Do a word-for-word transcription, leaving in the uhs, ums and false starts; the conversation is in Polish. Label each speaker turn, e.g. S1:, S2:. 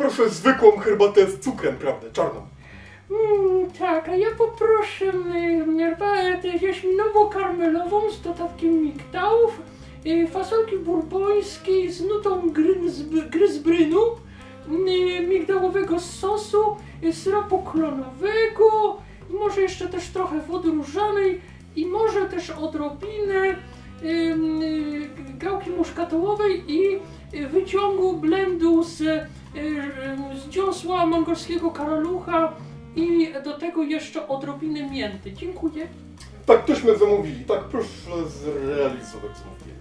S1: poproszę zwykłą herbatę z cukrem, prawda, czarną.
S2: Mm, tak, a ja poproszę y, herbatę jaśminowo-karmelową z dodatkiem migdałów, y, fasolki burbońskiej z nutą gryzb, gryzbrynu, y, migdałowego sosu, y, syropu klonowego, może jeszcze też trochę wody różanej i może też odrobinę y, y, gałki muszkatołowej i y, wyciągu blendu z, y, z dziąsła mongolskiego karalucha i do tego jeszcze odrobinę mięty. Dziękuję.
S1: Tak tośmy zamówili, tak proszę zrealizować zamówienie.